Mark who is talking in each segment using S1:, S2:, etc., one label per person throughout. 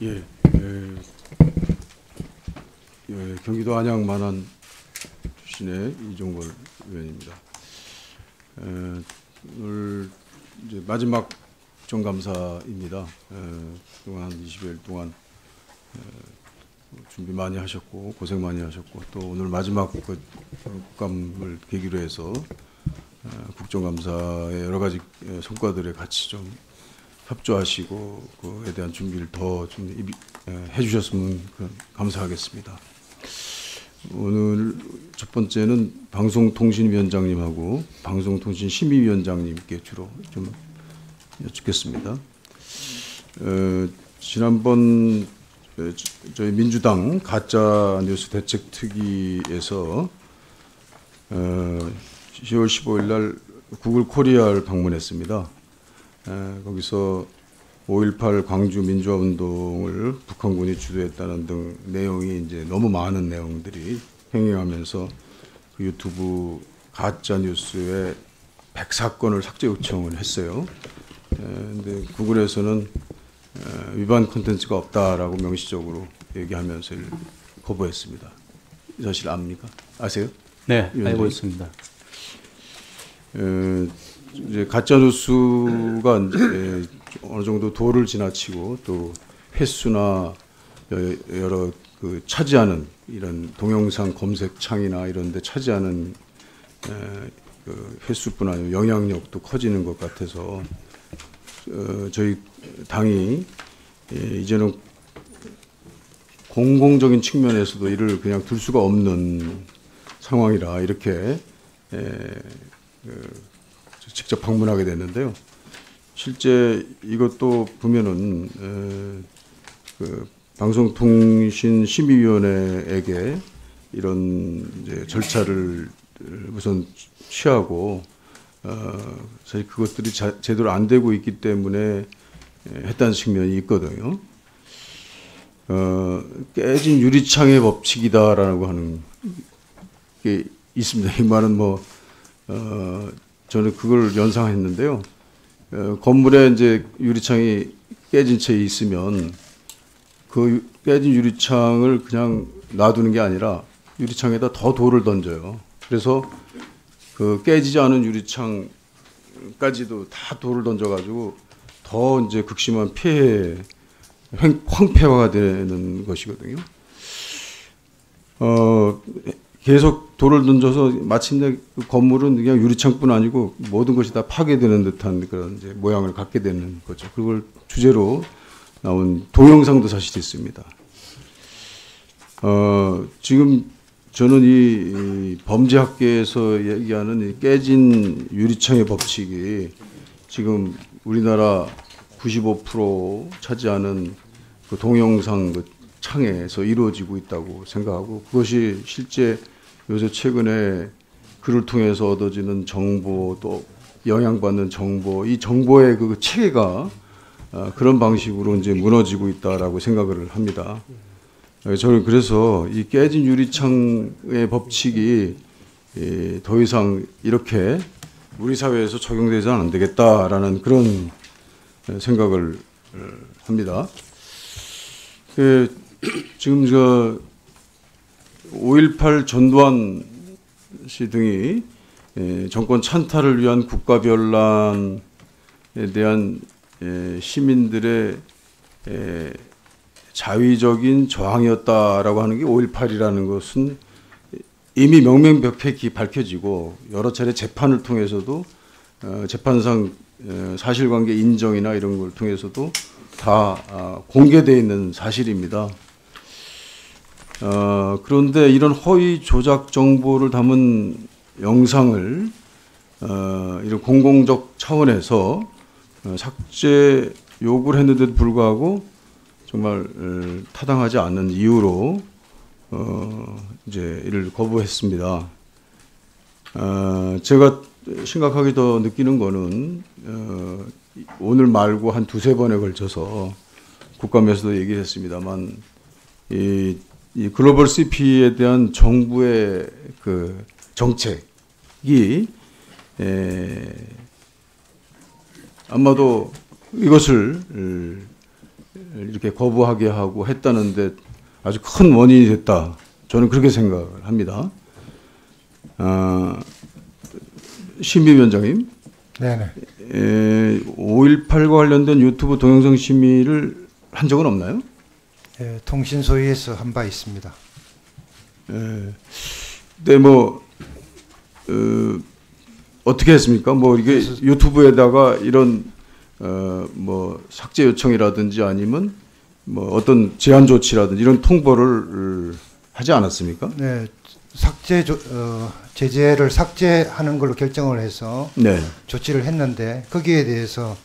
S1: 예, 경기도 안양 만안 출신의 이종걸 의원입니다. 오늘 이제 마지막 국정감사입니다. 그동안 20일 동안 준비 많이 하셨고 고생 많이 하셨고 또 오늘 마지막 국감을 계기로 해서 국정감사의 여러 가지 성과들에 같이 좀 협조하시고 그에 대한 준비를 더 좀 해주셨으면 감사하겠습니다. 오늘 첫 번째는 방송통신위원장님하고 방송통신심의위원장님께 주로 좀 여쭙겠습니다. 지난번 저희 민주당 가짜뉴스 대책특위에서 10월 15일 날 구글 코리아를 방문했습니다. 거기서 5.18 광주 민주화운동을 북한군이 주도했다는 등 내용이 이제 너무 많은 내용들이 횡행하면서 그 유튜브 가짜 뉴스의 104건을 삭제 요청을 했어요. 근데 구글에서는 위반 콘텐츠가 없다라고 명시적으로 얘기하면서 거부했습니다. 이 사실 압니까? 아세요?
S2: 네, 알고 있습니다.
S1: 이제 가짜 뉴스가 이제 어느 정도 도를 지나치고 또 횟수나 여러 그 차지하는 이런 동영상 검색창이나 이런 데 차지하는 그 횟수뿐 아니라 영향력도 커지는 것 같아서 저희 당이 이제는 공공적인 측면에서도 이를 그냥 둘 수가 없는 상황이라 이렇게 직접 방문하게 됐는데요. 실제 이것도 보면은 그 방송통신심의위원회에게 이런 이제 절차를 우선 취하고 사실 그것들이 제대로 안 되고 있기 때문에 했다는 측면이 있거든요. 깨진 유리창의 법칙이다라고 하는 게 있습니다. 이 말은 저는 그걸 연상했는데요. 건물에 이제 유리창이 깨진 채 있으면 그 깨진 유리창을 그냥 놔두는 게 아니라 유리창에다 더 돌을 던져요. 그래서 그 깨지지 않은 유리창까지도 다 돌을 던져가지고 더 이제 극심한 피해, 황폐화가 되는 것이거든요. 계속 돌을 던져서 마침내 그 건물은 그냥 유리창뿐 아니고 모든 것이 다 파괴되는 듯한 그런 이제 모양을 갖게 되는 거죠. 그걸 주제로 나온 동영상도 사실 있습니다. 지금 저는 이 범죄학계에서 얘기하는 이 깨진 유리창의 법칙이 지금 우리나라 95% 차지하는 그 동영상 그 창에서 이루어지고 있다고 생각하고 그것이 실제 요새 최근에 그를 통해서 얻어지는 정보 또 영향받는 정보 이 정보의 그 체계가 그런 방식으로 이제 무너지고 있다라고 생각을 합니다. 저는 그래서 이 깨진 유리창의 법칙이 더 이상 이렇게 우리 사회에서 적용되서는 안 되겠다라는 그런 생각을 합니다. 지금 5.18 전두환 씨 등이 정권 찬탈을 위한 국가변란에 대한 시민들의 자위적인 저항이었다라고 하는 게 5.18이라는 것은 이미 명명백백히 밝혀지고 여러 차례 재판을 통해서도 재판상 사실관계 인정이나 이런 걸 통해서도 다 공개되어 있는 사실입니다. 그런데 이런 허위 조작 정보를 담은 영상을 이런 공공적 차원에서 삭제 요구를 했는데도 불구하고 정말 타당하지 않는 이유로 이제 이를 거부했습니다. 제가 심각하게 더 느끼는 거는 오늘 말고 한 두세 번에 걸쳐서 국감에서도 얘기했습니다만 이 글로벌 CP에 대한 정부의 그 정책이 아마도 이것을 이렇게 거부하게 하고 했다는데 아주 큰 원인이 됐다. 저는 그렇게 생각을 합니다. 심의위원장님,
S2: 네네.
S1: 5.18과 관련된 유튜브 동영상 심의를 한 적은 없나요?
S2: 예, 통신소위에서 한 바 있습니다.
S1: 네, 뭐 어떻게 했습니까? 뭐 이게 유튜브에다가 이런 뭐 삭제 요청이라든지 아니면 뭐 어떤 제한 조치라든지 이런 통보를 하지 않았습니까?
S2: 네, 제재를 삭제하는 걸로 결정을 해서
S1: 네.
S2: 조치를 했는데 거기에 대해서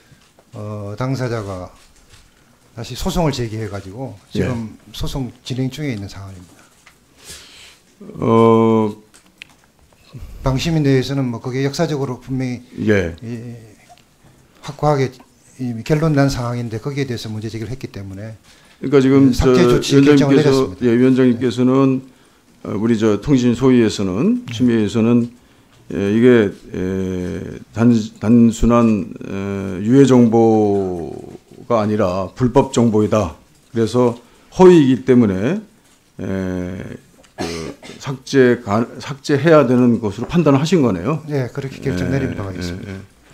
S2: 당사자가 다시 소송을 제기해가지고 지금 소송 진행 중에 있는 상황입니다. 방심인 대해서는 뭐 그게 역사적으로 분명히 확고하게 이미 결론 난 상황인데 거기에 대해서 문제 제기를 했기 때문에
S1: 그러니까 지금
S2: 삭제 조치 결정을 내렸습니다.
S1: 위원장님께서는 우리 저 통신 소위에서는 심의에서는 이게 단순한 유해 정보가 아니라 불법 정보이다. 그래서 허위이기 때문에 삭제해야 되는 것으로 판단을 하신 거네요.
S2: 네, 그렇게 결정 내린 바가 있습니다.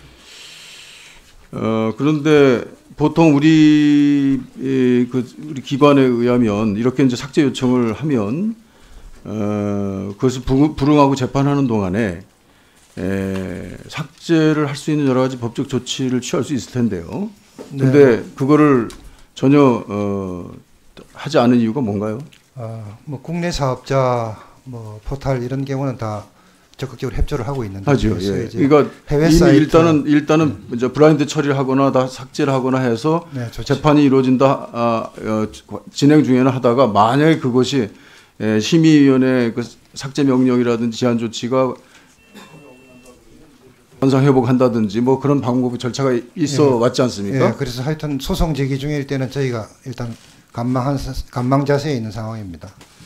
S1: 그런데 보통 우리 기관에 의하면 이렇게 이제 삭제 요청을 하면 그것을 불응하고 재판하는 동안에 삭제를 할 수 있는 여러 가지 법적 조치를 취할 수 있을 텐데요. 그런데 그거를 전혀 하지 않은 이유가 뭔가요?
S2: 뭐 국내 사업자, 뭐 포탈 이런 경우는 다 적극적으로 협조를 하고 있는데
S1: 하죠. 예. 그러니까 이미 일단은 이제 블라인드 처리를 하거나 다 삭제를 하거나 해서 재판이 이루어진다 진행 중에는 하다가 만약에 그것이 심의위원회 그 삭제 명령이라든지 제한 조치가 현상 회복한다든지 뭐 그런 방법의 절차가 있어 왔지 않습니까?
S2: 예, 그래서 하여튼 소송 제기 중일 때는 저희가 일단 관망 자세에 있는 상황입니다.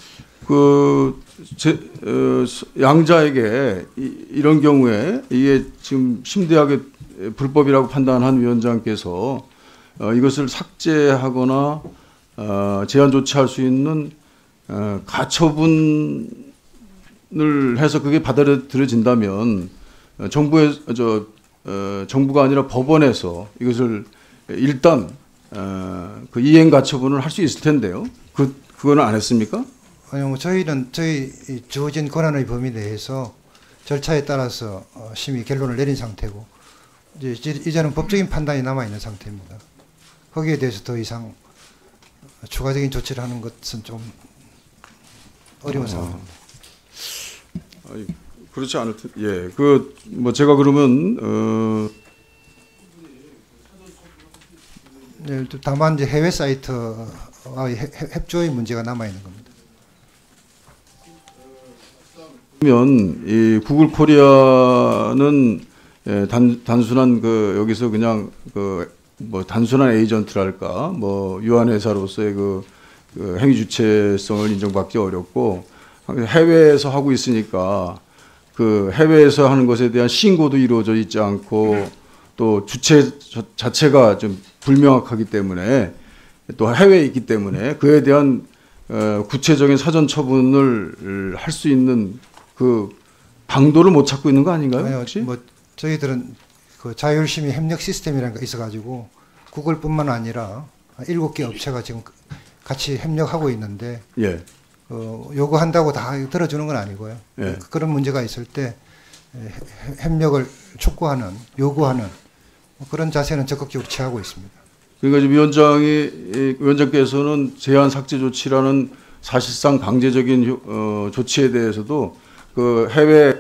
S1: 양자에게 이런 경우에 이게 지금 심대하게 불법이라고 판단한 위원장께서 이것을 삭제하거나 제한 조치할 수 있는 가처분을 해서 그게 받아들여진다면 정부가 아니라 법원에서 이것을 일단 그 이행 가처분을 할 수 있을 텐데요. 그거는 안 했습니까?
S2: 아니요, 뭐 저희는 저희 주어진 권한의 범위 내에서 절차에 따라서 심의 결론을 내린 상태고 이제는 법적인 판단이 남아 있는 상태입니다. 거기에 대해서 더 이상 추가적인 조치를 하는 것은 좀 어려운 상황입니다.
S1: 그렇지 않을 텐데, 예, 뭐 제가 그러면
S2: 네, 다만 이제 해외 사이트와의 협조의 문제가 남아 있는 겁니다.
S1: 그러면 이 구글 코리아는 단순한 여기서 그냥 뭐 단순한 에이전트랄까, 뭐 유한 회사로서의 그 행위 주체성을 인정받기 어렵고 해외에서 하고 있으니까 그 해외에서 하는 것에 대한 신고도 이루어져 있지 않고 또 주체 자체가 좀 불명확하기 때문에 또 해외에 있기 때문에 그에 대한 구체적인 사전 처분을 할 수 있는 그 방도를 못 찾고 있는 거 아닌가요?
S2: 아니요,
S1: 혹시?
S2: 뭐 저희들은 그 자율심의 협력 시스템이라는 게 있어가지고 구글뿐만 아니라 7개 업체가 지금 같이 협력하고 있는데
S1: 예.
S2: 요구한다고 다 들어주는 건 아니고요.
S1: 예.
S2: 그런 문제가 있을 때 협력을 촉구하는, 요구하는 그런 자세는 적극적으로 취하고 있습니다.
S1: 그러니까 지금 위원장께서는 제한 삭제 조치라는 사실상 강제적인 조치에 대해서도 그 해외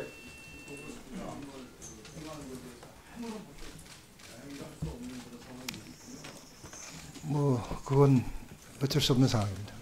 S2: 뭐 그건 어쩔 수 없는 상황입니다.